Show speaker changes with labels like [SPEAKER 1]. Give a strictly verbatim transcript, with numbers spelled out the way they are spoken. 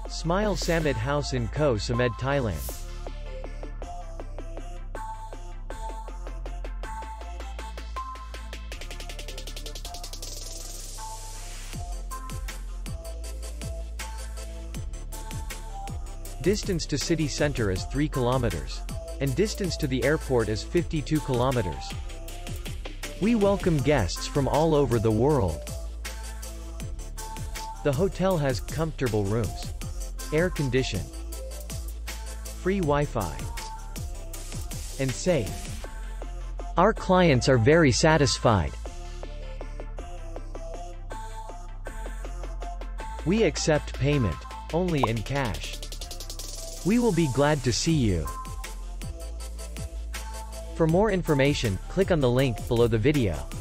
[SPEAKER 1] Smile Samet House in Koh Samui, Thailand. Distance to city center is three kilometers. And distance to the airport is fifty-two kilometers. We welcome guests from all over the world. The hotel has comfortable rooms, air condition, free Wi-Fi, and safe. Our clients are very satisfied. We accept payment only in cash. We will be glad to see you. For more information, click on the link below the video.